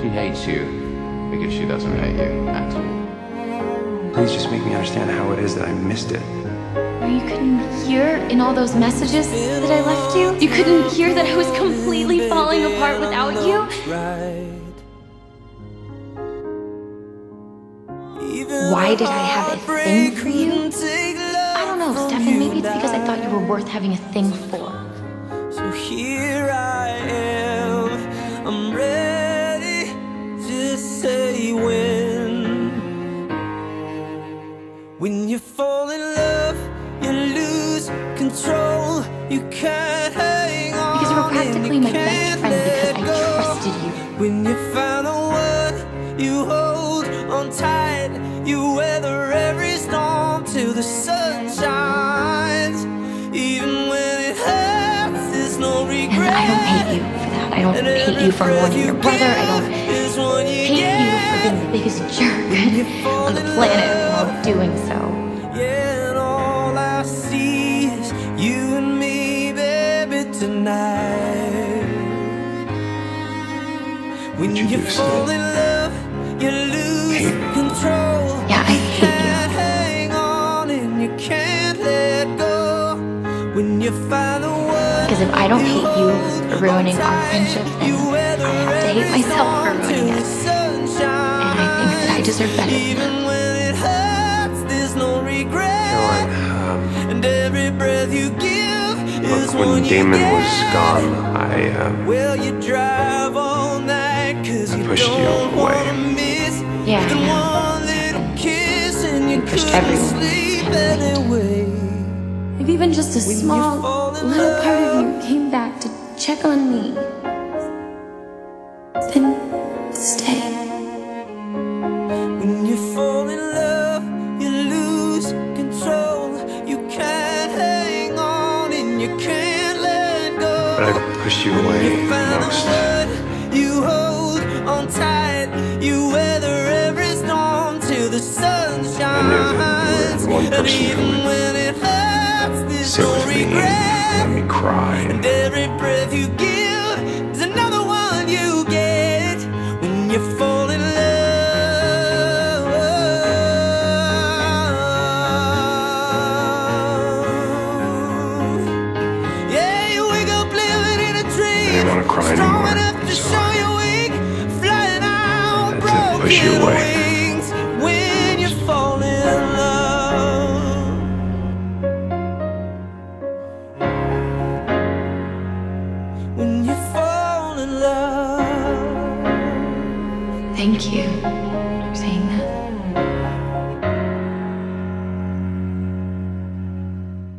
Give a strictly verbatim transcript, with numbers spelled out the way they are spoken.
She hates you because she doesn't hate you at all. Please just make me understand how it is that I missed it. You couldn't hear in all those messages that I left you? You couldn't hear that I was completely falling apart without you? Why did I have a thing for you? I don't know, Stefan. Maybe it's because I thought you were worth having a thing for. So here I am, I'm ready to say when. When you fall in love, you lose control. You can't hang on. Because you were practically my best friend because I trusted you. When you found the one you hold on tight, you weather every storm till the sun shines. Even when it hurts, there's no regret. And I don't hate you for that. I don't hate you for mourning your brother. I don't hate you for being the biggest jerk on the planet while doing so. Yeah, and all I see is you and me, baby, tonight. When you fall in love, you lose control. Yeah, I hate you. Hang on and you can't let go. When you find the one. Because if I don't hate you for ruining our friendship, then I have to hate myself for ruining it. And I think that I deserve better than that. Um, And every breath you give is look, when Damon was gone, I, um, well, you drive all night cause I pushed you away. Yeah, I know. You pushed everyone. Anyway. If even just a small little part of you came back to check on me, then stay. When you fall in love, you lose control. You can't hang on and you can't let go. But I pushed you away most. You hold on tight. You weather every storm till the sun shines. I knew that you were the one person who would when it hurts, there's sit no with me and regret. let me cry. And every breath you give is another one you get. When you fall in love. Yeah, you wake up living in a dream. I didn't want to cry Strong anymore, enough to so show you weak, flying out I had to push you broken away. wings. When you fall in love. When you fall in love. Thank you for saying that.